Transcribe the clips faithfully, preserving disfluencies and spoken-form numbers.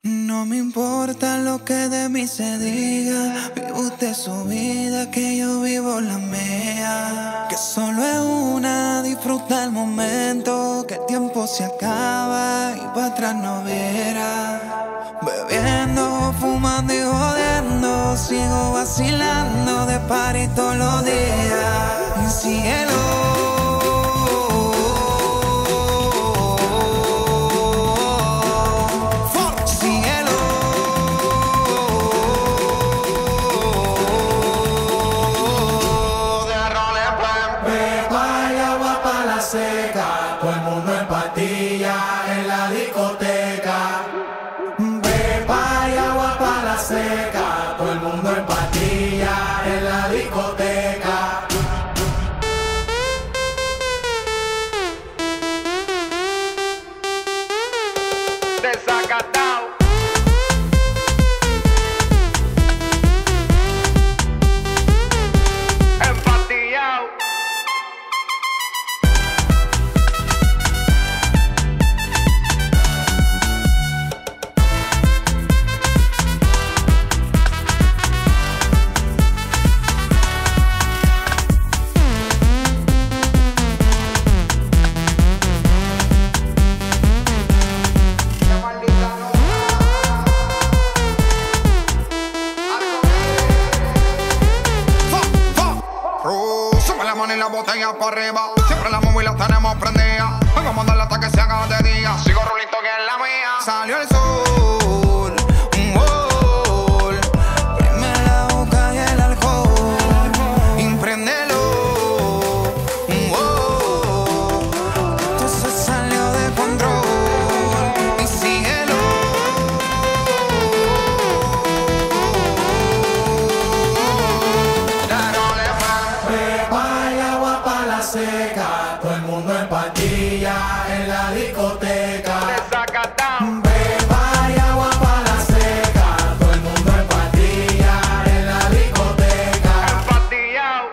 No me importa lo que de mí se diga, vive usted su vida, que yo vivo la mía. Que solo es una, disfruta el momento, que el tiempo se acaba y para atrás no verá. Bebiendo, fumando y jodiendo, sigo vacilando de party todos los días. Cielo. Todo el mundo en patilla en la discoteca. Pepa y agua pa' la seca. Todo el mundo en patilla en la discoteca. Desacatao. Empatillao. Y la botella para arriba, siempre la móvil la tenemos prendida. Vengo a mandarla hasta que se haga de día. Sigo rulito que es la mía. Salió el sol, un gol. Prime la boca y el alcohol. Impréndelo, un gol. Esto se salió de control. Y síguelo. Seca, todo el mundo en patilla en la discoteca. Desacatao. Pepa y agua pa' la seca. Todo el mundo en patilla en la discoteca. Empatillao.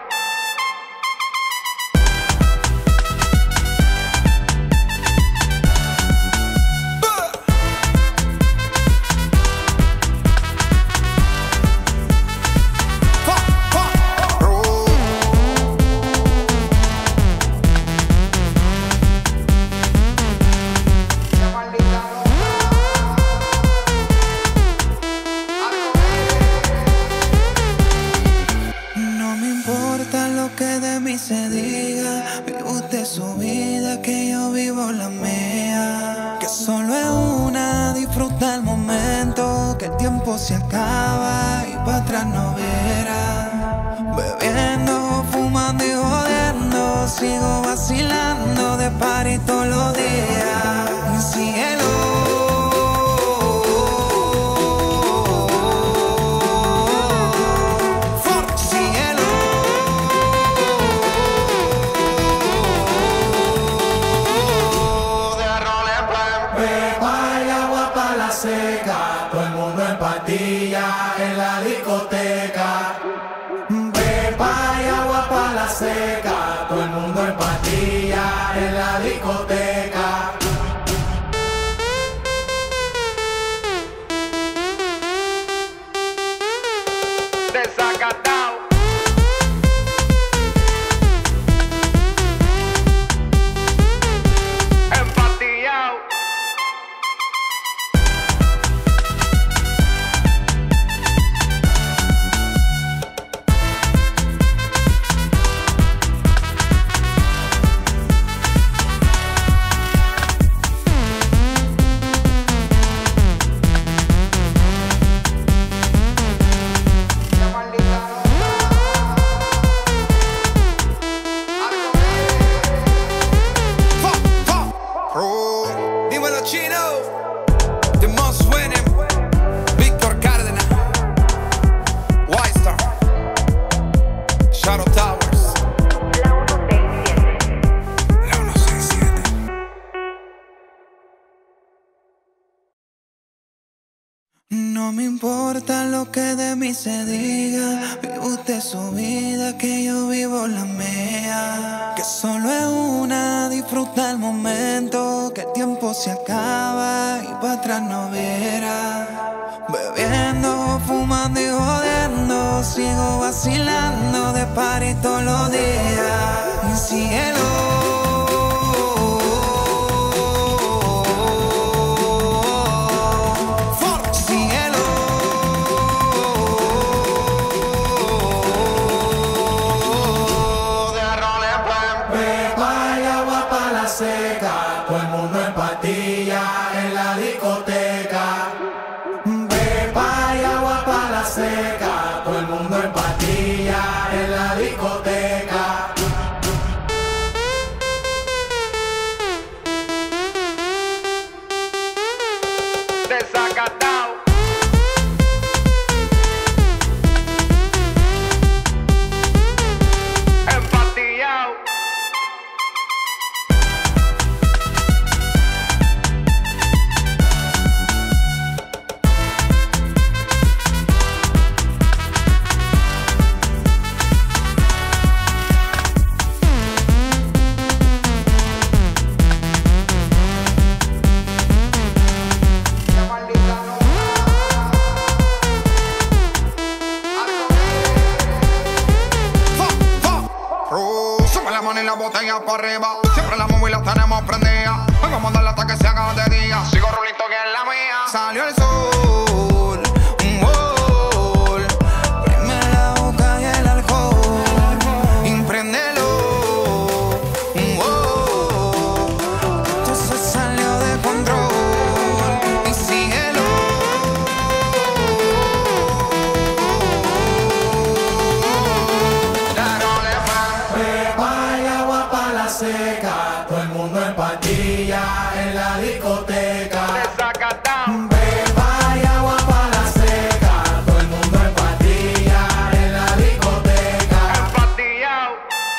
Se diga, vive usted su vida, que yo vivo la mía. Que solo es una, disfruta el momento, que el tiempo se acaba y para atrás no verá. Bebiendo, fumando y jodiendo, sigo vacilando de party todos los días. Cielo. Seca, todo el mundo en patilla en la discoteca. Pepa y agua pa' la seca, todo el mundo en patilla en la discoteca. Desacatao. Empatillao. No me importa lo que de mí se diga, vive usted su vida, que yo vivo la mía. Que solo es una, disfruta el momento, que el tiempo se acaba y para atrás atrás no viera. Bebiendo, fumando y jodiendo, sigo vacilando de party todos los días. Mi cielo. Todo el mundo en patilla en la discoteca. Pepa y agua pa' la seca. Todo el mundo en patilla en la discoteca. Desacatao. Empatillao. Y la botella para arriba, siempre la móvil la tenemos prendida. Hoy vamos a darle hasta que se haga de día. Sigo rulito que es la mía. Salió el sol, un gol. Prime la boca y el alcohol. Impréndelo, un gol. Esto se salió de control. Y síguelo. Seca, todo el mundo en patilla en la discoteca. Desacatao. Pepa y agua pa' la seca, todo el mundo en patilla en la discoteca. Empatillao.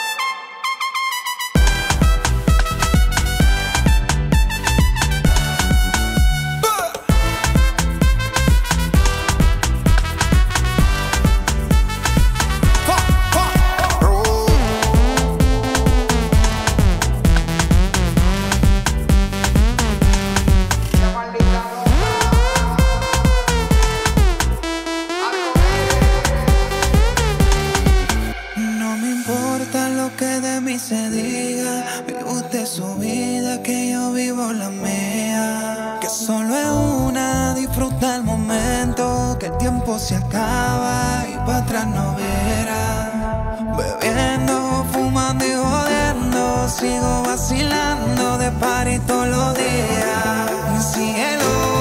Se diga, vive usted su vida, que yo vivo la mía. Que solo es una, disfruta el momento, que el tiempo se acaba y para atrás no verá. Bebiendo, fumando y jodiendo, sigo vacilando de party todos los días. Mi cielo.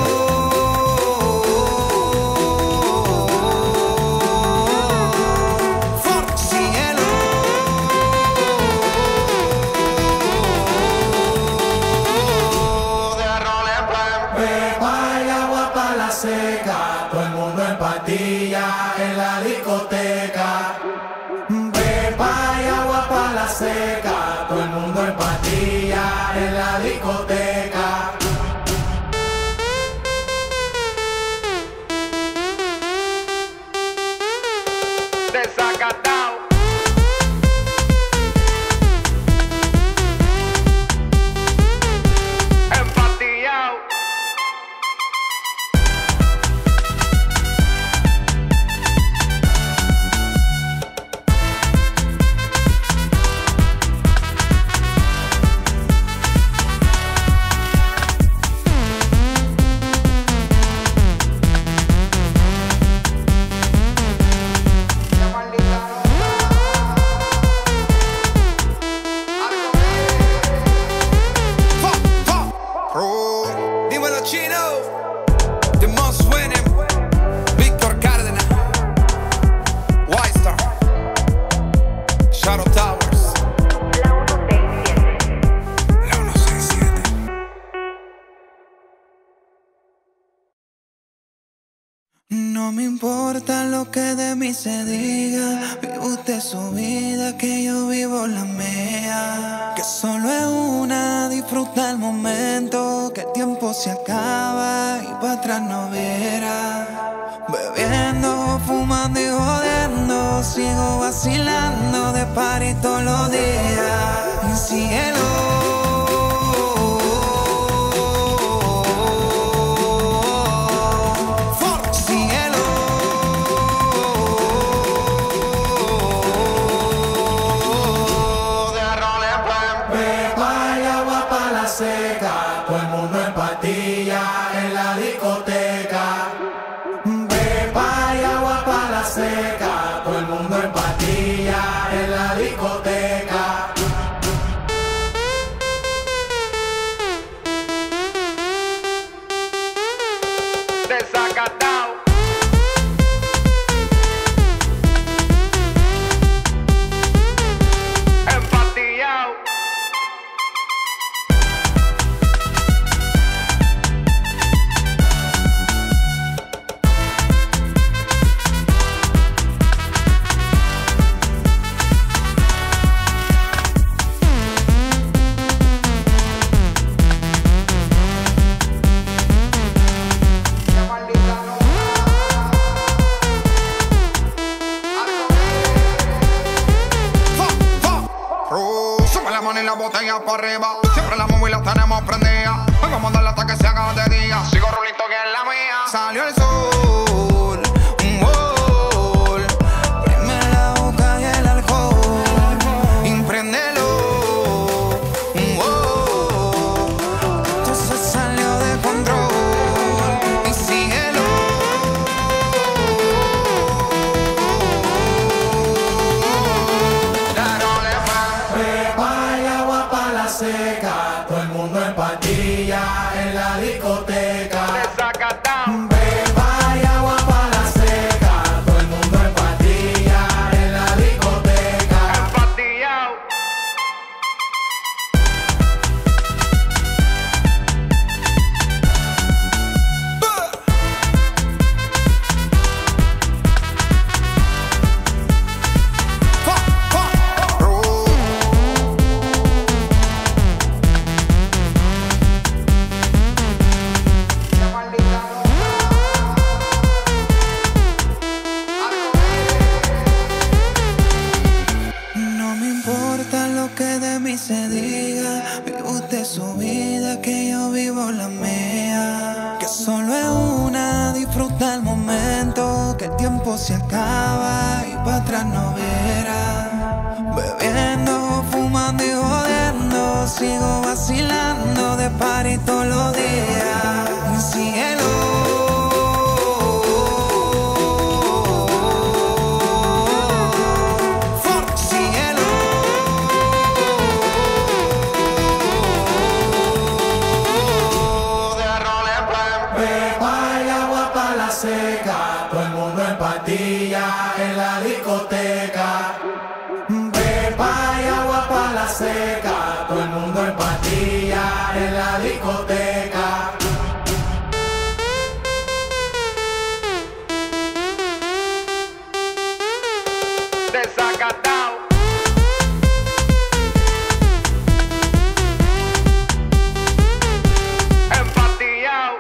Seca, todo el mundo en patilla en la discoteca. Pepa y agua pa' la seca, todo el mundo en patilla en la discoteca. Desacatao. Empatillao. No me importa lo que de mí se diga, vive usted su vida, que yo vivo la mía. Que solo es una, disfruta el momento, que el tiempo se acaba y para atrás no verá. Bebiendo, fumando y jodiendo, sigo vacilando de party todos los días. Mi cielo. discoteca. Pepa y agua pa' la seca, todo el mundo en patilla en la discoteca. Desacatao. Empatillao. Y la botella para arriba, siempre la móvil la tenemos prendida. Hoy vamos a darle hasta que se haga de día. Sigo rulito que es la mía. Salió el sol, un gol. Prime la boca y el alcohol. Impréndelo, un gol. Esto se salió de control. Y síguelo. Seca, todo el mundo en patilla en la discoteca. Desacatao. Pepa y agua pa' la seca, todo el mundo en patilla en la discoteca. Empatillao. Se diga, vive usted su vida, que yo vivo la mía. Que solo es una, disfruta el momento, que el tiempo se acaba y para atrás no verá. Bebiendo, fumando y jodiendo, sigo vacilando de party todos los días. Síguelo. Seca, todo el mundo en patilla en la discoteca. Pepa y agua pa' la seca, todo el mundo en patilla en la discoteca. Desacatao. Empatillao.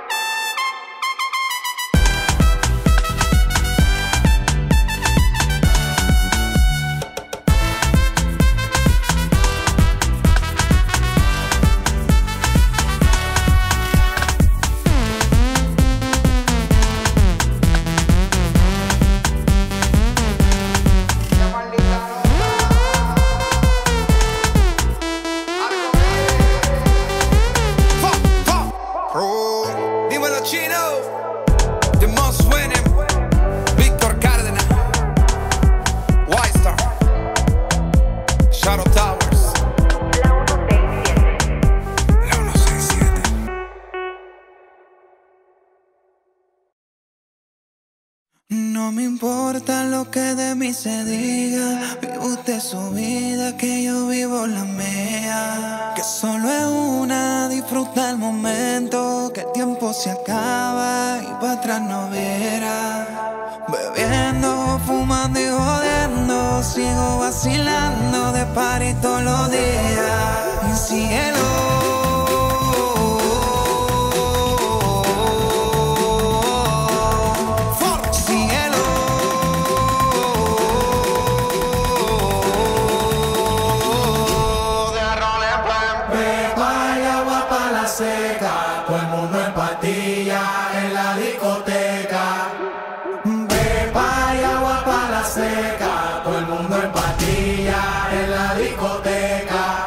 No me importa lo que de mí se diga, vive usted su vida, que yo vivo la mía. Que solo es una, disfruta el momento, que el tiempo se acaba y para atrás no verá. Bebiendo, fumando y jodiendo, sigo vacilando de party todos los días. Y síguelo. Seca, todo el mundo en patilla en la discoteca. Pepa y agua pa' la seca, todo el mundo en patilla en la discoteca.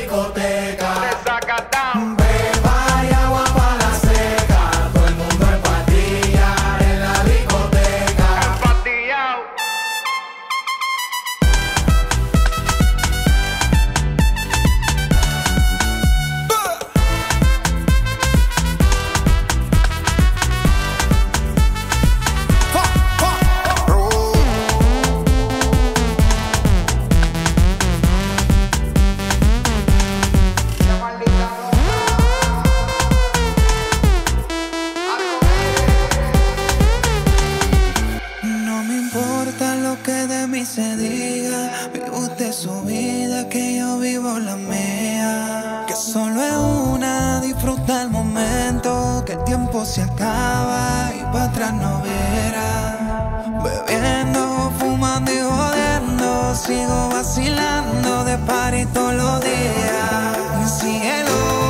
discoteca. Desacatado. Pepa y agua pa' la seca, todo el mundo en patilla en la discoteca. Empastillado. No me importa lo que de mí se diga, vive usted su vida, que yo vivo la mía. Que solo es una, disfruta el momento, que el tiempo se acaba y para atrás no verá. Bebiendo, fumando y jodiendo, sigo vacilando de party todos los días. Síguelo.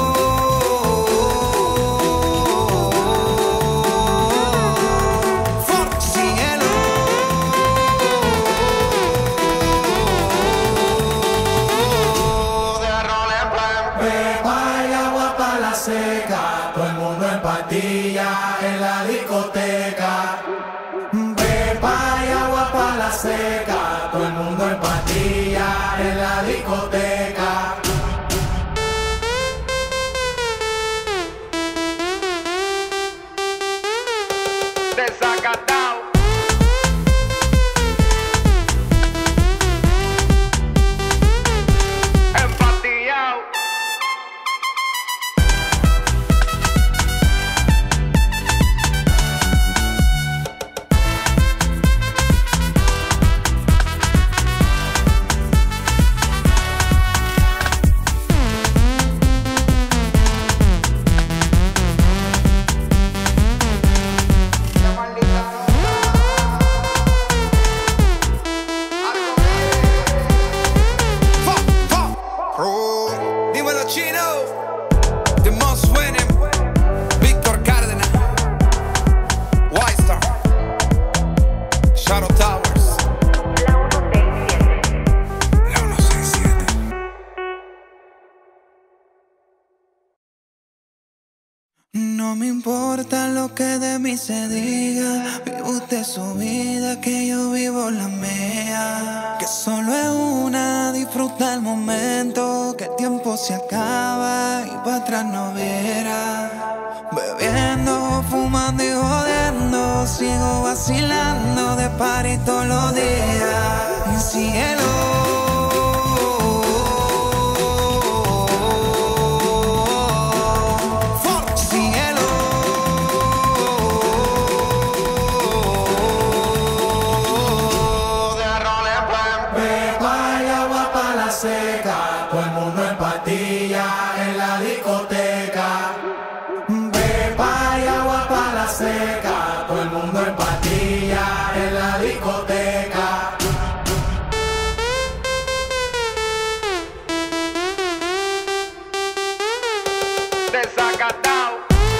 Seca, todo el mundo en patilla en la discoteca. Pepa y agua pa' la seca, todo el mundo en patilla en la discoteca. Desacatado. Empastillado. Dímelo, Chino, The Most Winning, Víctor Cárdenas, White Star, Shadow Towers, la uno seis siete. No me importa lo que de mí se diga, vive usted su vida, que yo vivo la mía. Que solo es una, disfruta el momento, que el tiempo se acaba y para atrás no verá. Bebiendo, fumando y jodiendo, sigo vacilando de party todos los días. Síguelo. Seca, todo el mundo en patilla en la discoteca. Pepa y agua pa' la seca, todo el mundo en patilla en la discoteca. Desacatado.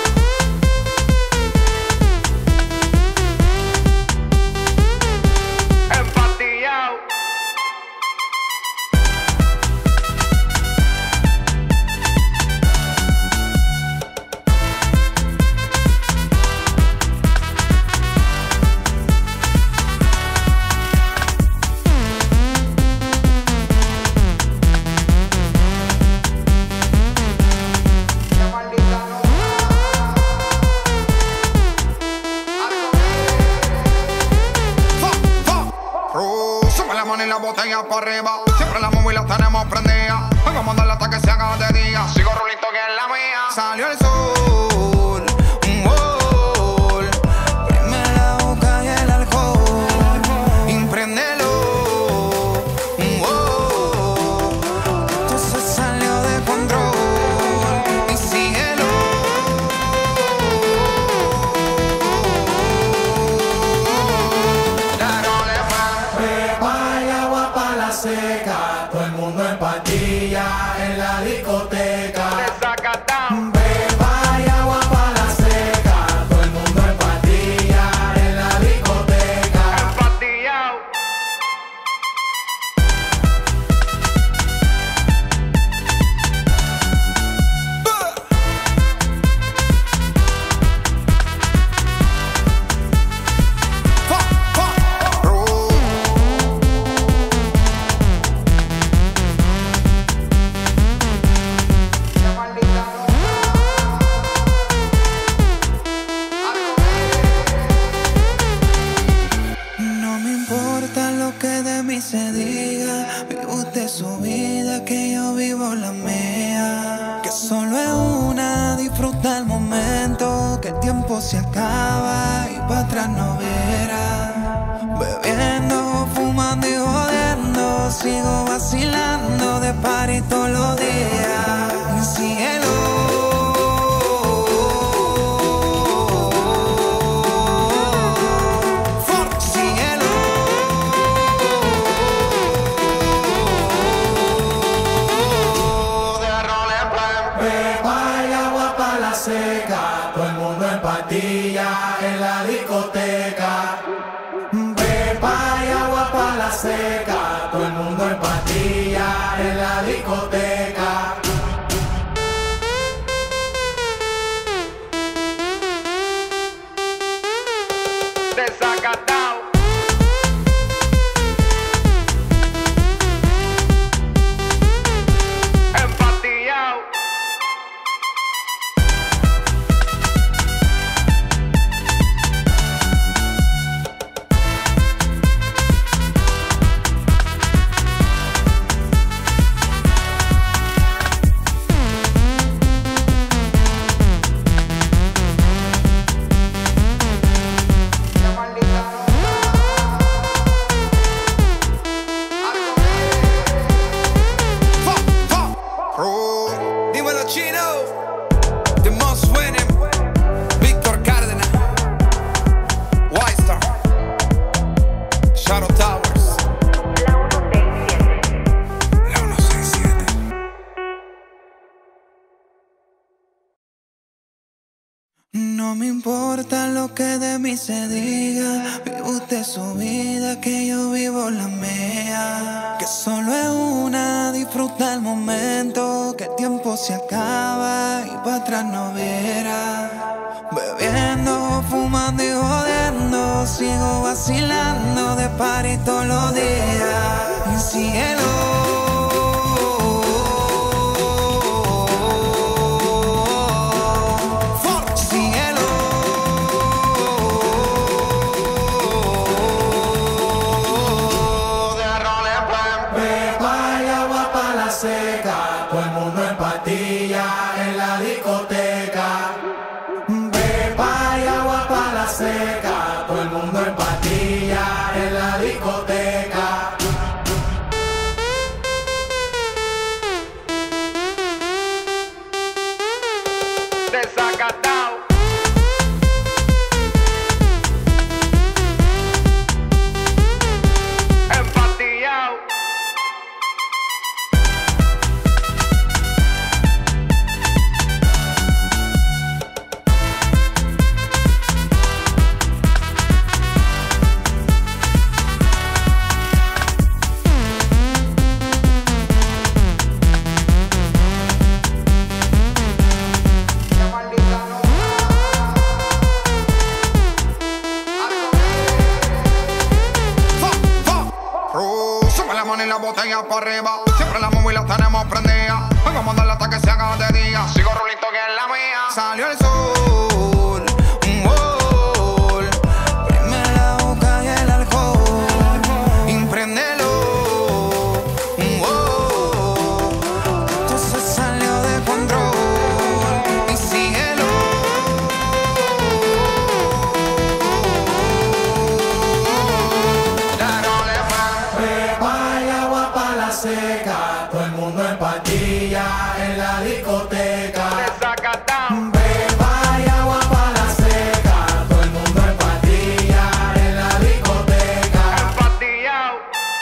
Empastillado. Sube la mano y la botella para arriba. Siempre la móvil la tenemos prendida. Hoy vamos a darle hasta que se haga de día. Sigo rulito que es la mía. Salió el sol, un gol. Prime la boca y el alcohol. Impréndelo, un gol. Esto se salió de control. Y síguelo. Seca, todo el mundo en patilla en la discoteca. Desacatado. Pepa y agua pa' la seca, todo el mundo en patilla en la discoteca. Empastillado. solo es una, disfruta el momento, que el tiempo se acaba y para atrás no verá. Bebiendo, fumando y jodiendo, sigo vacilando de party todos los días. Y síguelo. Todo el mundo en patilla en la discoteca. Pepa y agua pa' la seca. Todo el mundo en patilla en la discoteca. Desacatao. Empatillao. No me importa lo que de mí se diga, vive usted su vida, que yo vivo la mía. Que solo es una, disfruta el momento, que el tiempo se acaba y para atrás no verá. Bebiendo, fumando y jodiendo, sigo vacilando de party todos los días. Y síguelo. Todo el mundo en patilla en la discoteca. Pepa y agua pa' la seca. Todo el mundo en patilla en la discoteca. Desacatao. Empatillao. Y la botella para arriba, siempre las móviles las tenemos prendidas. Hoy vamos a darle hasta que se haga de día. Sigo rulito que es la mía. Salió el sol, un gol. Prime la boca y el alcohol. Impréndelo, un gol. Esto se salió de control. Y síguelo. Seca, todo el mundo en patilla en la discoteca. Desacatao. Pepa y agua pa' la seca. Todo el mundo en patilla en la discoteca. Empatillao.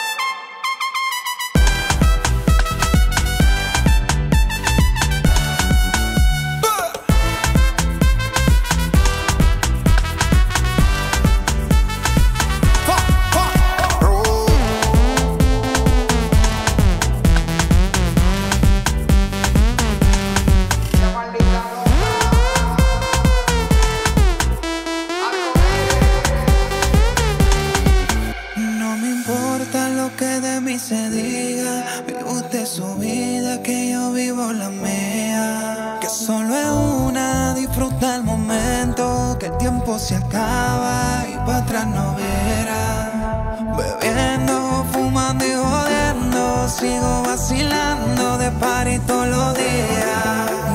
Se diga, vive usted su vida, que yo vivo la mía. Que solo es una, disfruta el momento, que el tiempo se acaba y para atrás no verá. Bebiendo, fumando y jodiendo, sigo vacilando de party todos los días.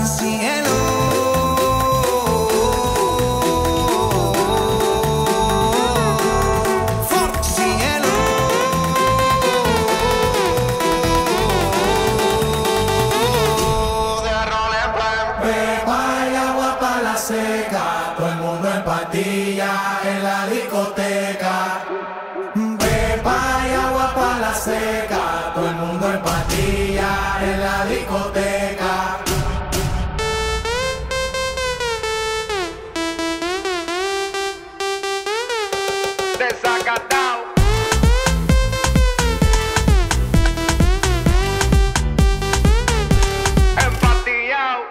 pastillas en la discoteca. Pepa y agua pa' la seca, todo el mundo en pastillas en la discoteca. Desacatao. Empatillao.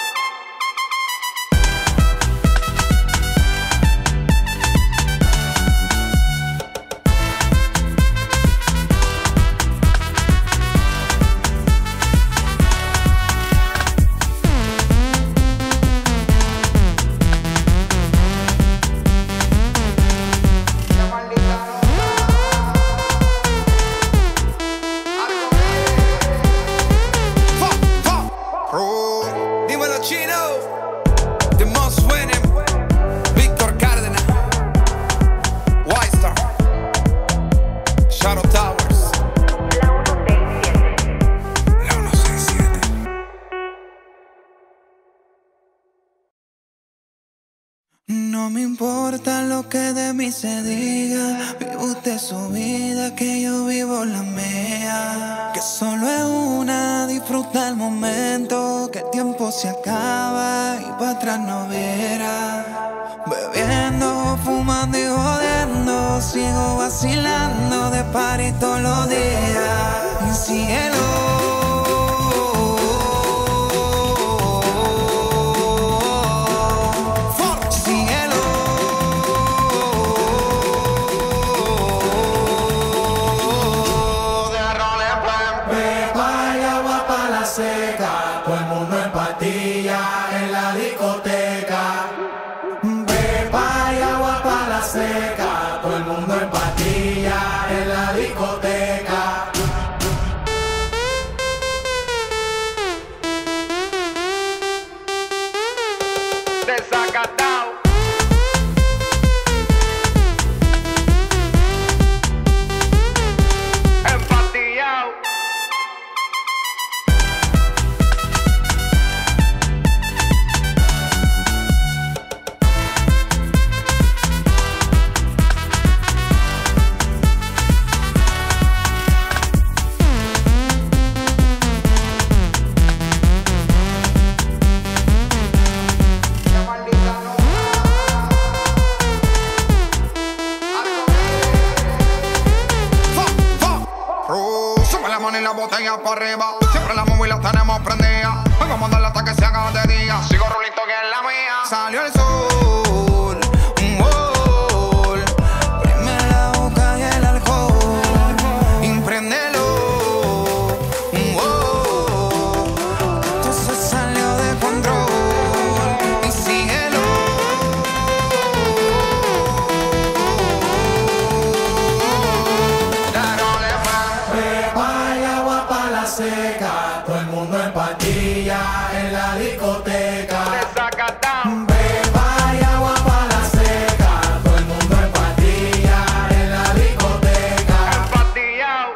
No me importa lo que de mí se diga, vive usted su vida, que yo vivo la mía. Que solo es una, disfruta el momento, que el tiempo se acaba y para atrás no verá. Bebiendo, fumando y jodiendo, sigo vacilando de party todos los días. Y síguelo. Seca, todo el mundo en pastillas en la discoteca. Pepa y agua pa' la seca, todo el mundo en pastillas en la discoteca. Desacatao. Empatillao. Y la botella para arriba, siempre las móviles las tenemos prendidas. Vamos a darle hasta que se haga de día. Sigo rulito que es la mía. Salió el sol, un gol. Prime la boca y el alcohol. Impréndelo, un gol. Esto se salió de control. Y síguelo. Seca, todo el mundo en pastillas en la discoteca. Desacatao. Pepa y agua pa' la seca, todo el mundo en pastillas en la discoteca. Empatillao.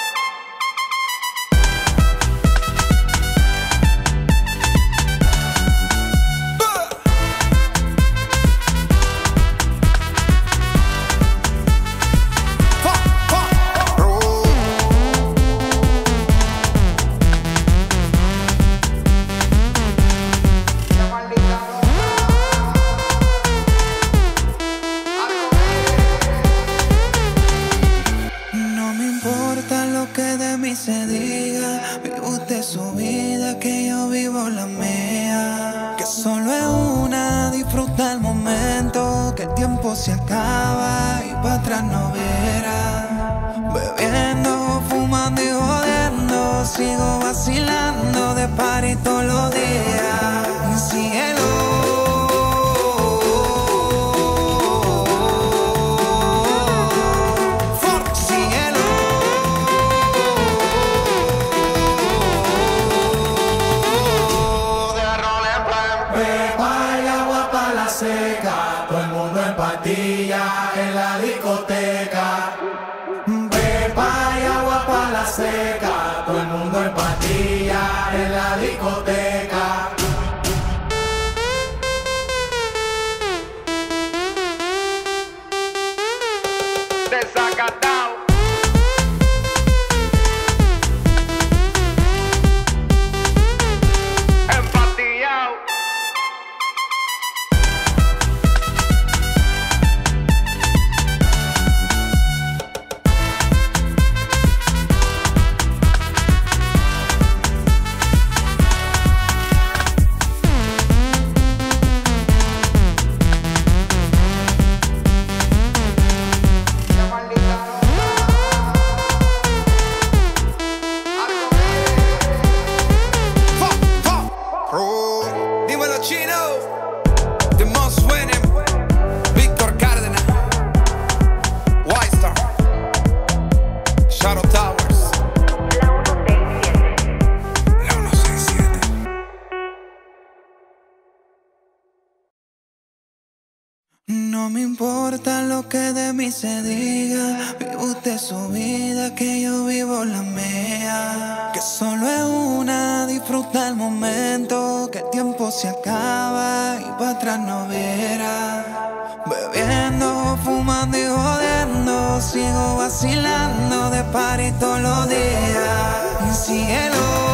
Se diga, vive usted su vida, que yo vivo la mía. Que solo es una, disfruta el momento, que el tiempo se acaba y para atrás no verá. Bebiendo, fumando y jodiendo, sigo vacilando de party todos los días. Y síguelo. Seca, todo el mundo en pastillas en la discoteca. Pepa y agua pa' la seca, todo el mundo en pastillas en la discoteca. No me importa lo que de mí se diga, vive usted su vida, que yo vivo la mía. Que solo es una, disfruta el momento, que el tiempo se acaba y para atrás no verá. Bebiendo, fumando y jodiendo, sigo vacilando de party todos los días. Síguelo.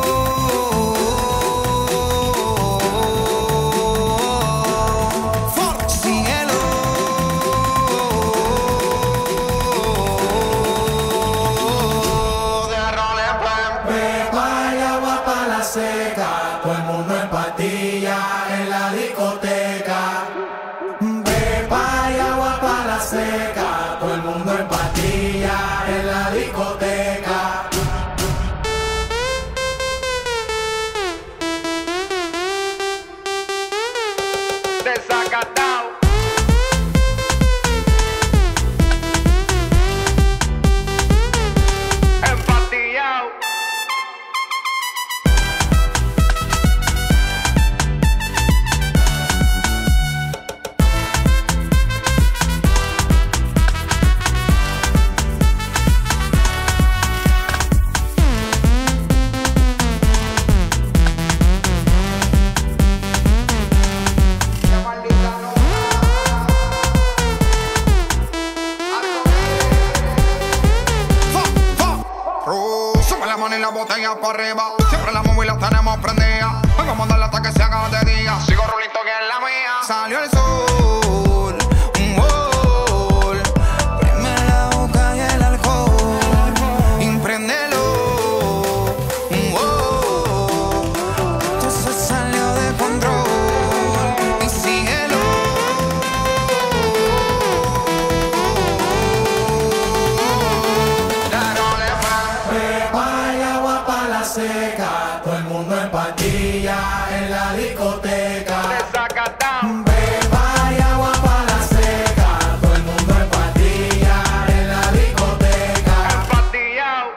Seca, todo el mundo en patilla en la discoteca. Pepa y agua para la seca, todo el mundo en patilla en la discoteca. Desacatao. Empatillao. Y la botella para arriba, siempre las móviles las tenemos prendidas. Vengo a mandarla hasta que se haga de día. Sigo rulito que es la mía. Salió el sol, un gol. Prime la boca y el alcohol. Impréndelo, un gol. Esto se salió de control. Y síguelo. Seca, todo el mundo en patilla en la discoteca. Desacatao. Pepa y agua para la seca, todo el mundo en patilla en la discoteca. Empatillao.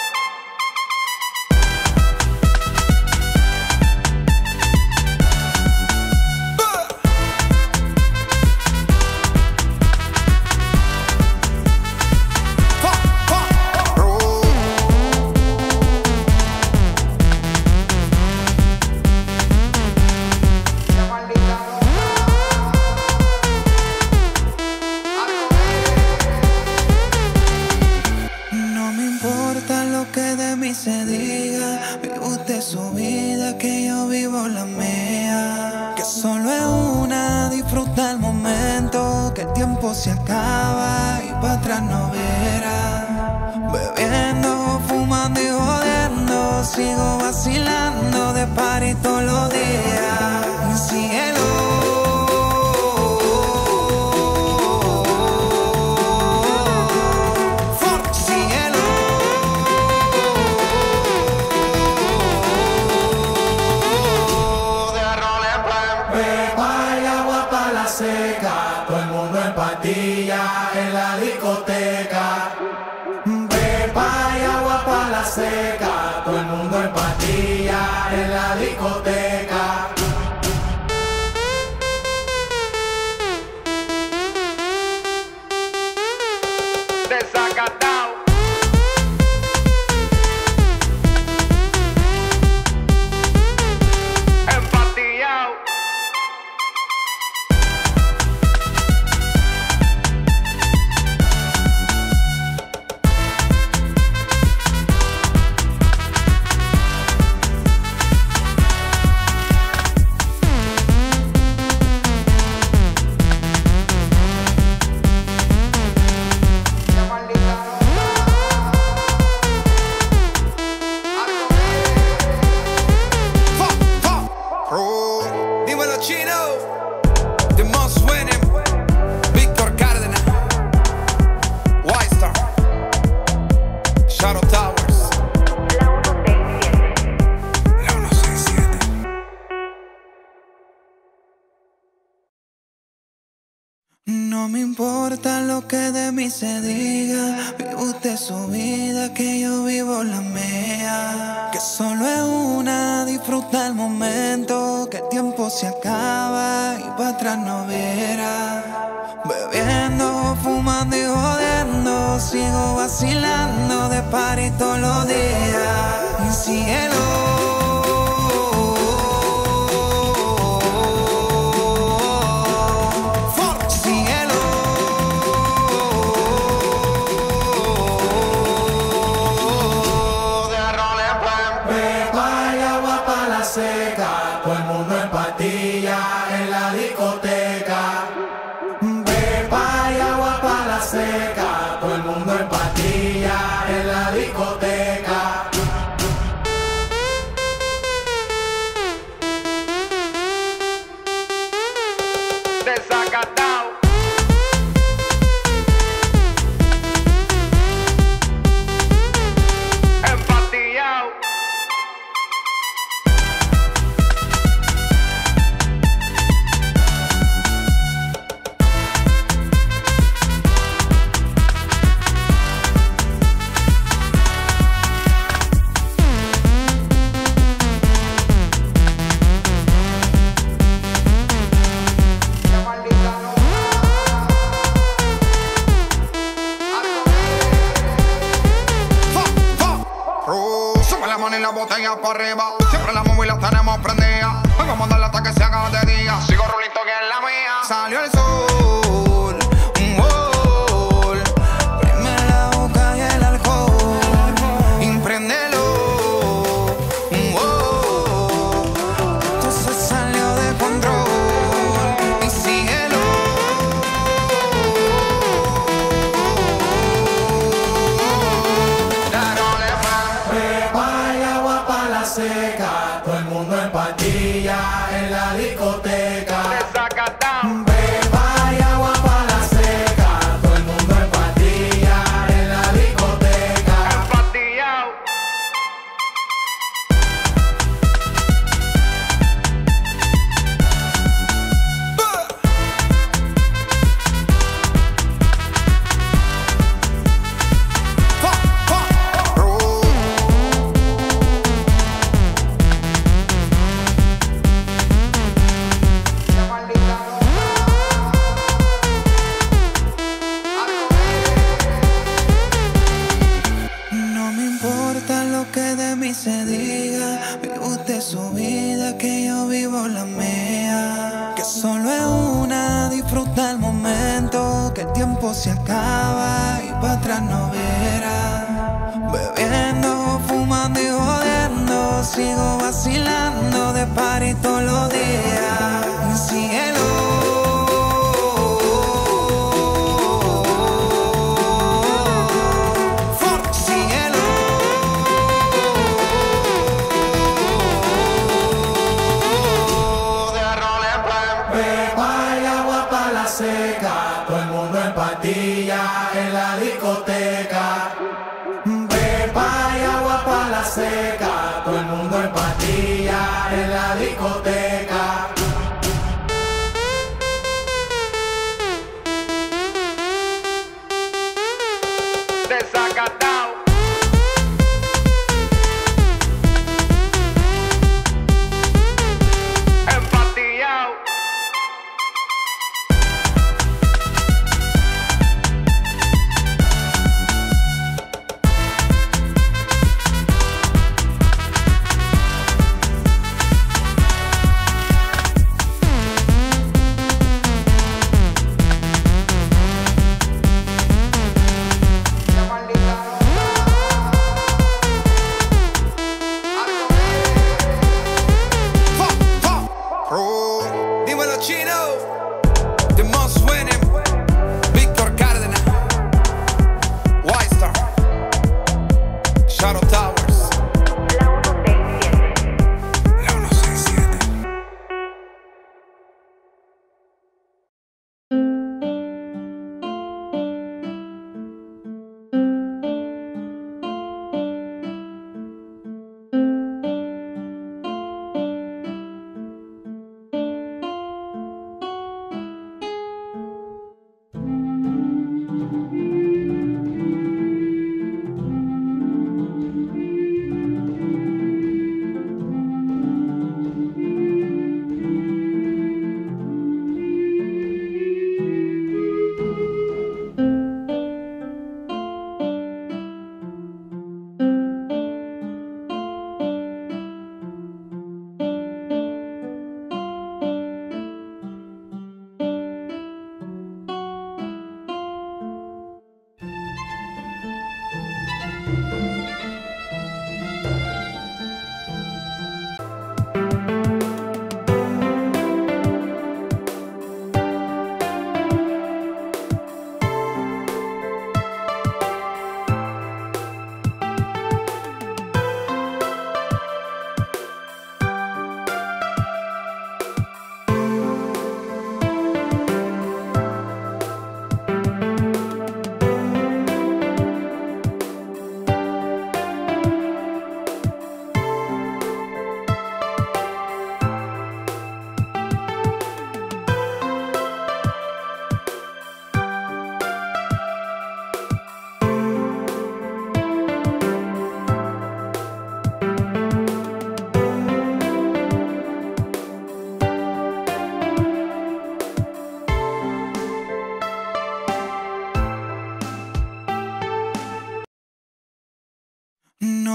Se diga, vive usted su vida, que yo vivo la mía. Que solo es una, disfruta el momento, que el tiempo se acaba y para atrás no verá. Bebiendo, fumando y jodiendo, sigo vacilando de party todos los días. Síguelo. Seca, todo el mundo en patilla en la discoteca. Pepa y agua para la seca, todo el mundo en patilla en la discoteca. Desacatao. Empatillao. No me importa lo que de mí se diga, vive usted su vida, que yo vivo la mía. Que solo es una, disfruta el momento, momento que el tiempo se acaba y para atrás no verá. Bebiendo, fumando y jodiendo, sigo vacilando de party todos los días. Y síguelo. Seca, todo el mundo en patilla en la discoteca. Pepa y agua para la seca, todo el mundo en patilla en la discoteca. Desacatao. Empatillao. Y la botella para arriba, siempre las móviles las tenemos prendidas. Hoy vamos a darle hasta que se haga de día. Sigo rulito que es la mía. Salió el sol, un gol. Prime la boca y el alcohol. Impréndelo, un gol. Esto se salió de control. Y síguelo. Seca, todo el mundo en patilla en la discoteca. Desacatao. Pepa y agua para la seca, todo el mundo en patilla en la discoteca. Empatillao. Se diga, vive usted su vida, que yo vivo la mía. Que solo es una, disfruta el momento, que el tiempo se acaba y para atrás no verá. Bebiendo, fumando y jodiendo, sigo vacilando de party todos los días. Y síguelo. Seca, todo el mundo en patilla en la discoteca. Pepa y agua para la seca, todo el mundo en patilla en la discoteca. Desacatao. Empatillao.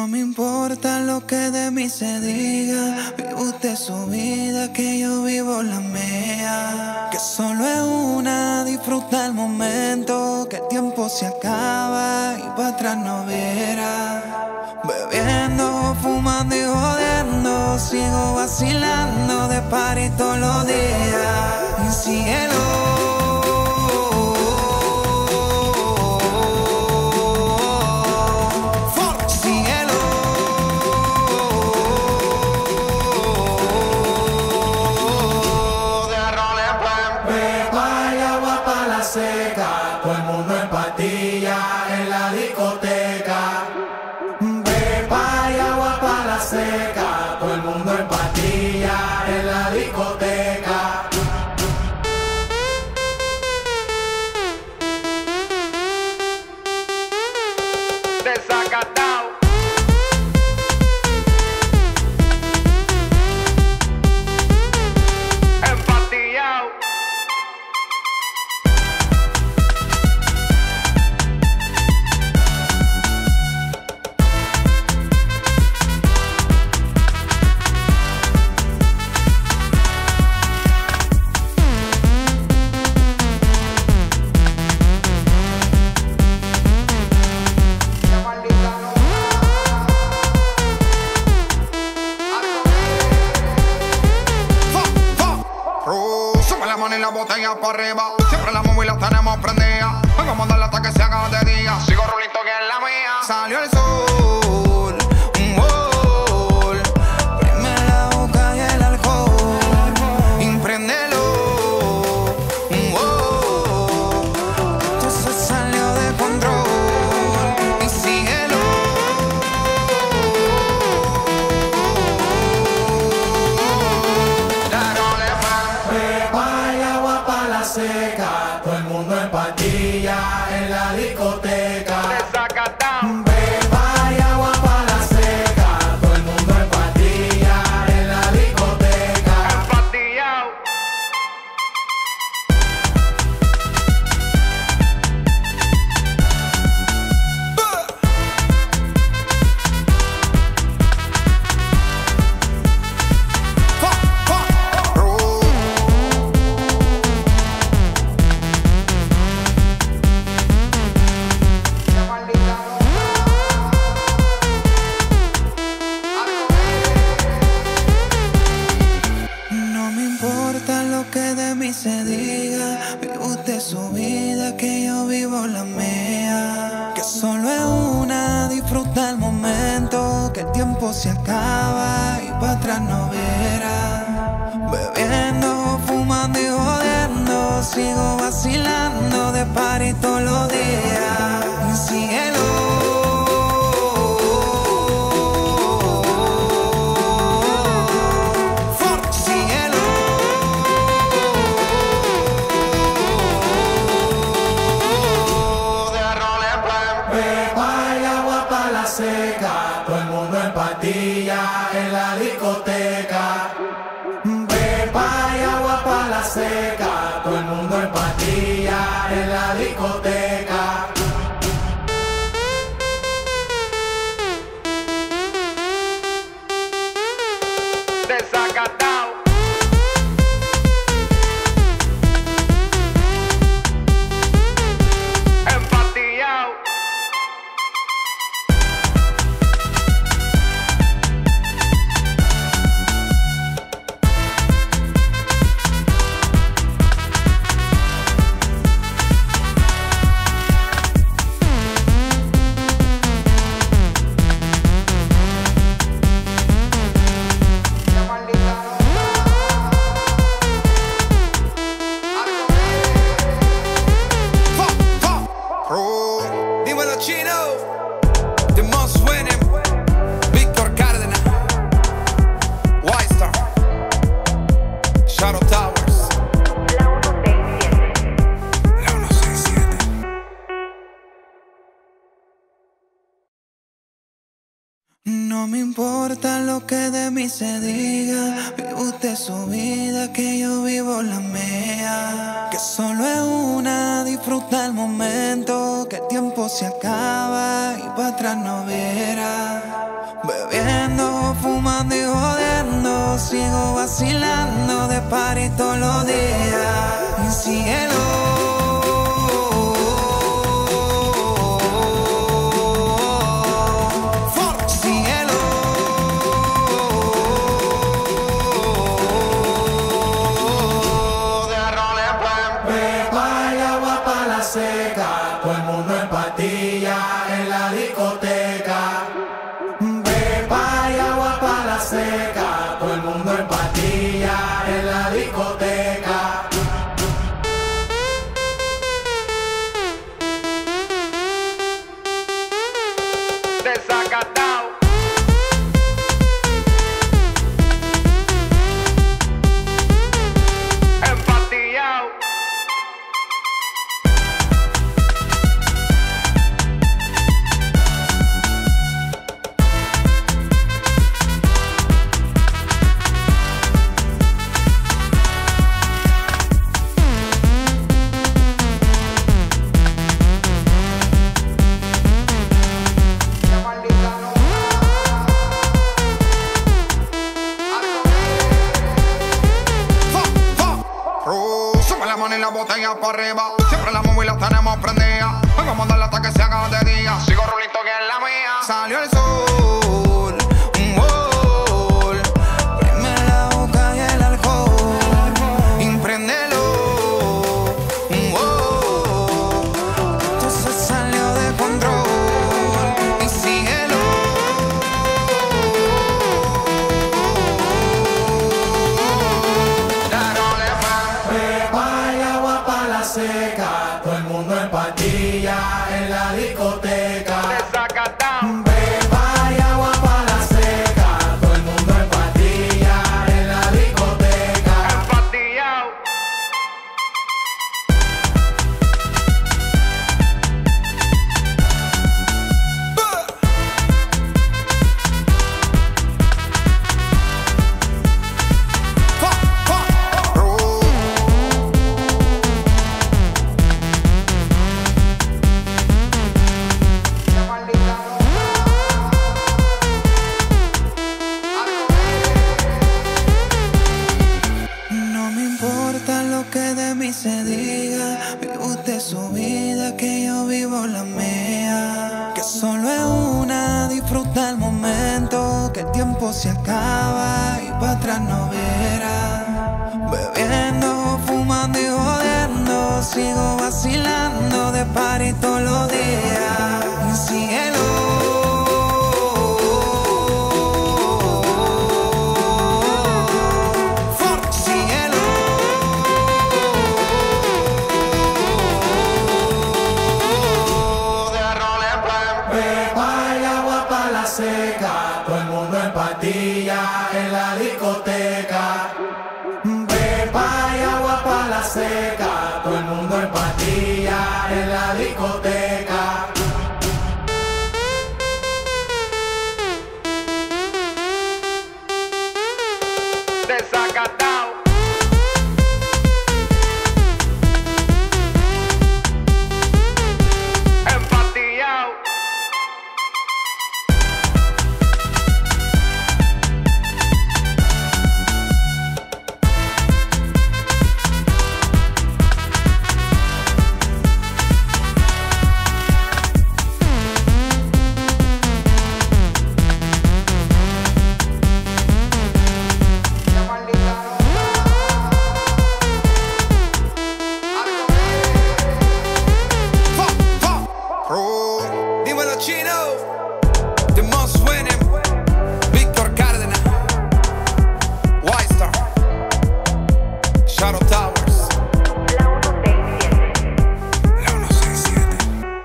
No me importa lo que de mí se diga, vive usted su vida, que yo vivo la mía. Que solo es una, disfruta el momento, que el tiempo se acaba y para atrás no verá. Bebiendo, fumando y jodiendo, sigo vacilando de party todos los días. Cielo. Todo el mundo en patilla en la discoteca. Pepa y agua pa' la seca. Todo el mundo en patilla en la discoteca. Desacatao. Empatillao. Y la botella para arriba, siempre la móvil la tenemos prendida. Vamos a darle hasta que se haga de día. Sigo rulito que es la mía. Salió el sol, un gol. Prime la boca y el alcohol. Impréndelo, un gol. Esto se salió de control. Y síguelo. Seca, todo el mundo en patilla en la discoteca. Desacatao. Pepa y agua pa' la seca, todo el mundo en patilla en la discoteca. Empatillao. Se diga, vive usted su vida, que yo vivo la mía. Que solo es una, disfruta el momento, que el tiempo se acaba y para atrás no verá. Bebiendo, fumando y jodiendo, sigo vacilando de party todos los días. Cielo. Seca, todo el mundo en patilla en la discoteca. Pepa y agua pa' la seca, todo el mundo en patilla en la discoteca. Desacatao. Empatillao. No me importa lo que de mí se diga, vive usted su vida, que yo vivo la mía. Que solo es una, disfruta el momento, que el tiempo se acaba y para atrás no verá. Bebiendo, fumando y jodiendo, sigo vacilando de party todos los días. Y cielo, cielo, De roles, pues. Pepa y agua pa' la seca, todo el mundo en patilla en la discoteca. Pepa y agua pa' la seca, todo el mundo en patilla en la discoteca. Desacatao. Empatillao. Sube la mano y la botella para arriba. Siempre la móvil la tenemos prendida. Hoy vamos a darle hasta que se haga de día. Sigo rulito que es la mía. Salió el sol, un gol. Prime la boca y el alcohol. Impréndelo, un gol. Esto se salió de control. Y síguelo. Pepa y agua pa' la seca, todo el mundo en patilla en la discoteca. Desacatao. Pepa y agua pa' la seca, todo el mundo en patilla en la discoteca. Empatillao. no me importa lo que de mí se diga. Vive usted su vida, que yo vivo la mía. Que solo es una, disfruta el momento. Que el tiempo se acaba y para atrás no verá. Bebiendo, fumando y jodiendo, sigo vacilando de party todos los días. Y cielo, cielo, De roles, pues. Pepa y agua pa' la seca, todo el mundo en patilla en la discoteca. Pepa y agua pa' la seca, todo el mundo en patilla en la discoteca. Desacatao. Empatillao. dímelo Chino, The Most Winning, Víctor Cárdenas, White Star, Shadow Towers, la uno seis siete.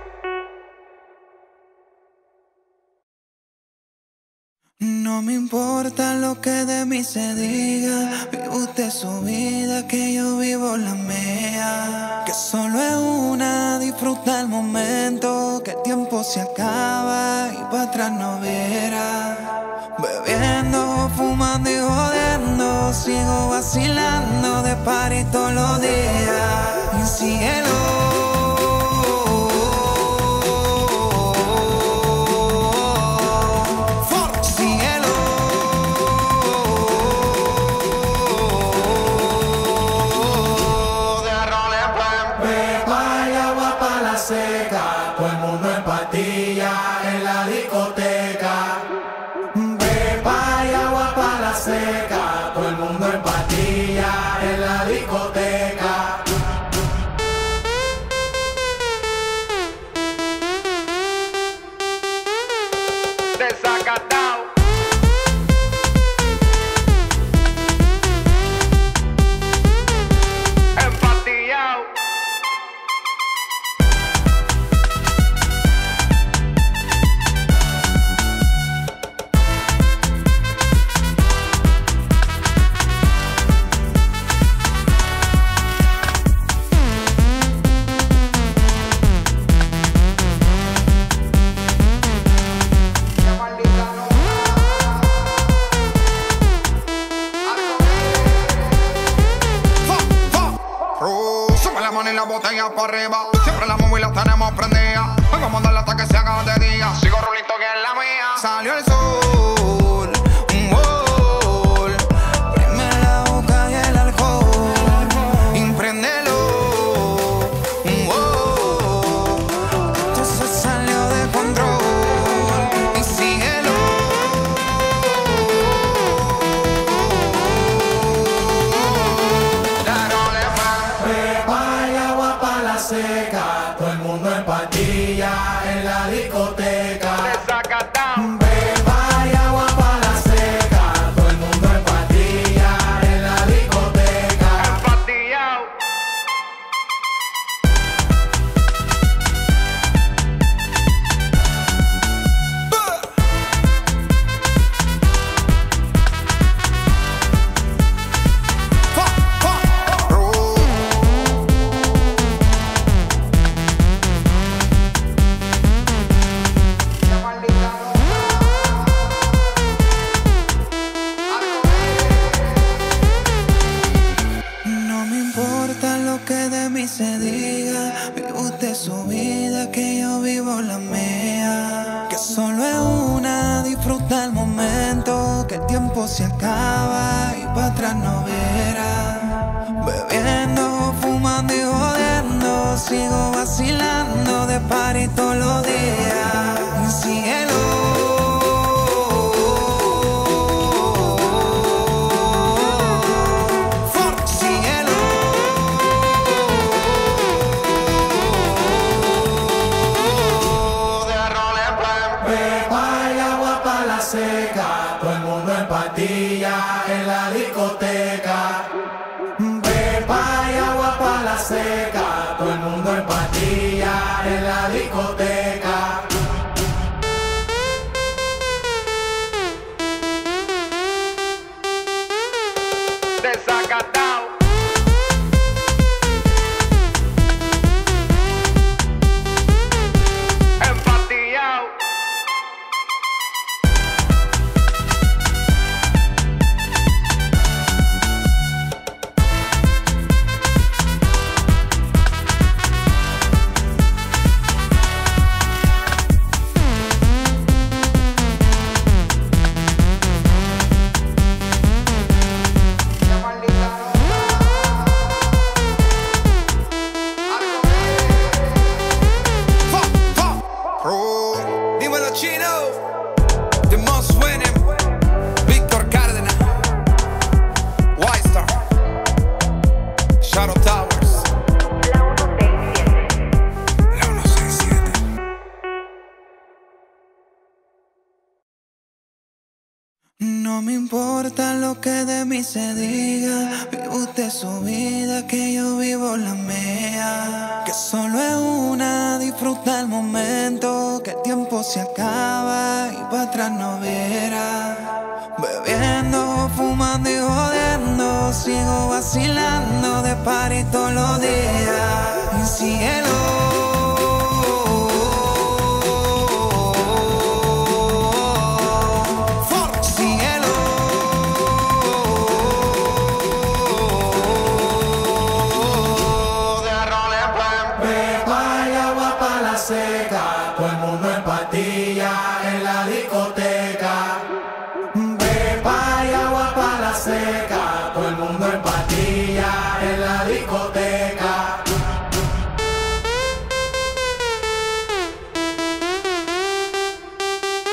No me importa lo que de mí se diga. Vive usted su vida, que yo vivo la mía. Que solo es una, disfruta el momento. Que el tiempo se acaba y para atrás no verá. Bebiendo, fumando y jodiendo, sigo vacilando de party todos los días. Y cielo, cielo. pastillas en la discoteca. Desacatao. Empastillao. Sube la mano y la botella para arriba. Siempre la móvil la tenemos prendida. Hoy vamos a darle hasta que se haga de día. Sigo rulito que es la mía. Salió el sol, un gol. Prime la boca y el alcohol. Impréndelo, un gol. Esto se salió de control. Y síguelo. Pepa y agua pa' la seca, todo el mundo en patilla en la discoteca. Desacatao. Pepa y agua pa' la seca, todo el mundo en patilla en la discoteca. Empastillao. No me importa lo que de mí se diga. Vive usted su vida, que yo vivo la mía. Que solo es una, disfruta el momento. Que el tiempo se acaba y para atrás no verá. Bebiendo, fumando y jodiendo. Sigo vacilando de party todos los días. Síguelo. Pepa y agua pa' la seca, todo el mundo en patilla en la discoteca. Pepa y agua pa' la seca, todo el mundo en patilla en la discoteca. Desacatao. Empastillao. Dímelo, Chino. The most winning. Víctor Cárdenas. White Star. Shadow Towers. La ciento sesenta y siete. No me importa lo que de mí se diga. Vive usted su vida, que yo vivo la mía. Que solo es una, disfruta el momento. Que el tiempo se acaba y para atrás no verá. Bebiendo, fumando y jodiendo. Sigo vacilando de party todos los días. Y síguelo. Pepa y agua pa' la seca, todo el mundo en patilla en la discoteca. Pepa y agua pa' la seca, todo el mundo en patilla en la discoteca.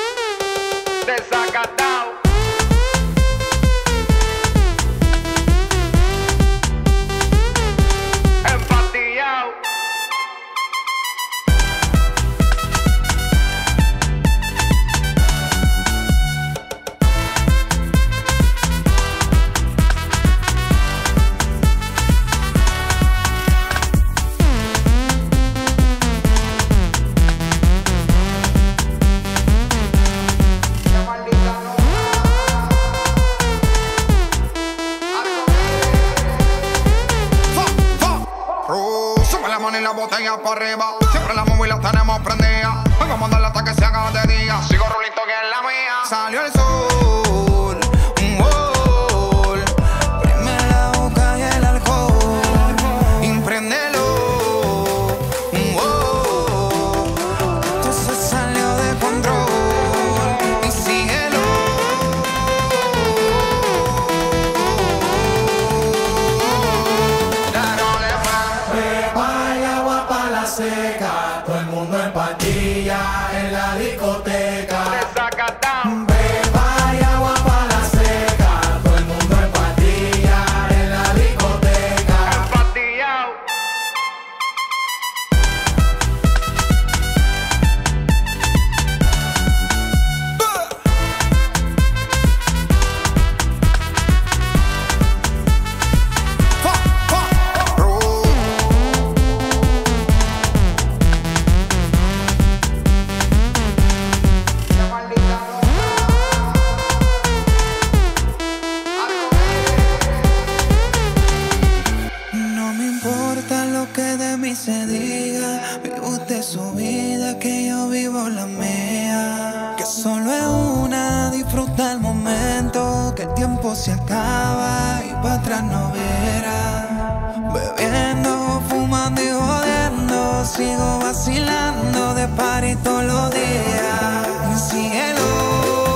Desacatao. y la botella para arriba. Siempre las móviles las tenemos prendidas. Hoy vamos a darle hasta que se haga de día. Sigo rulito que es la mía. Salió el sol, un gol. Prime la boca y el alcohol. Impréndelo, un gol. Esto se salió de control. Y síguelo. Pepa y agua pa' la seca, todo el mundo en patilla en la discoteca. Desacatado. Pepa y agua pa' la seca, todo el mundo en patilla en la discoteca. Empatillao. No me importa lo que de mí se diga. Vive usted su vida, que yo vivo la mía. Que solo es una, disfruta el momento. Que el tiempo se acaba y para atrás no verá. Bebiendo, fumando y jodiendo. Sigo vacilando de party todos los días. Síguelo.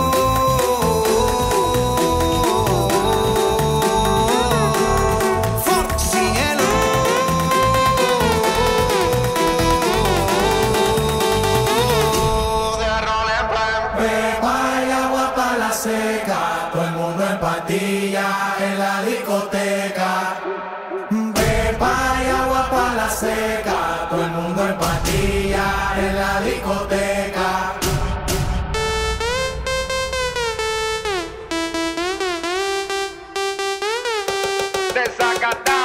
Pepa y agua pa' la seca, todo el mundo en patilla en la discoteca. Pepa y agua pa' la seca, todo el mundo en patilla en la discoteca. Desacatado.